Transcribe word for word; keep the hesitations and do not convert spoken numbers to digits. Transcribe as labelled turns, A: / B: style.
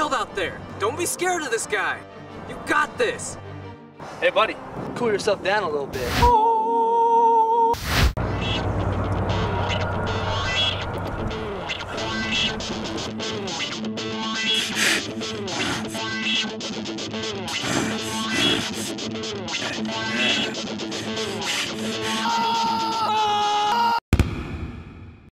A: wild out there. Don't be scared of this guy. You got this.
B: Hey, buddy, cool yourself down a little bit.